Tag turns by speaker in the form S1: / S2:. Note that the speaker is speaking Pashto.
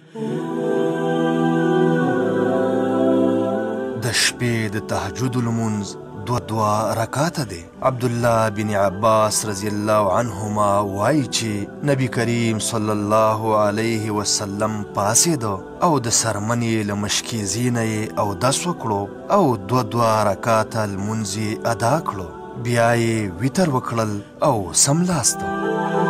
S1: د شپې د تهجد لمونځ دوه رکعاته دی. عبدالله بن عباس رضی الله عنهما وایي چې نبی کریم صلی الله علیه وسلم پاسېده او د څرمنې له مشکیزې نه یې اودس وکړو او دوه رکعاته لمونځ یې ادا کړو. بیا یې ویتر وکړل او سملاست.